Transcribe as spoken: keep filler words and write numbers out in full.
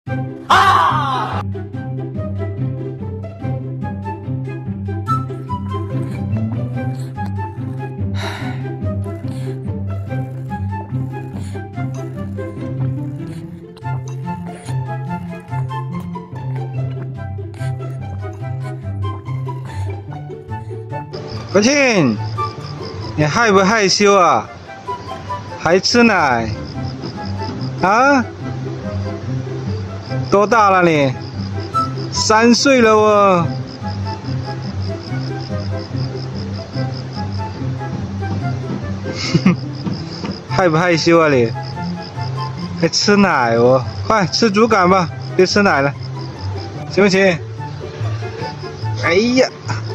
啊！ 国庆，你害不害羞啊？还吃奶？啊？多大了你？三岁了哦。害不害羞啊你？还吃奶哦？快吃竹竿吧，别吃奶了，行不行？哎呀！